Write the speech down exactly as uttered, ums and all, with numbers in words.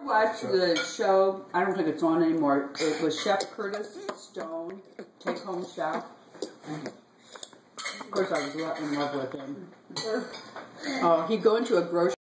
Watch the show. I don't think it's on anymore. It was Chef Curtis Stone, Take Home Chef. Of course, I was in love with him. Uh, he'd go into a grocery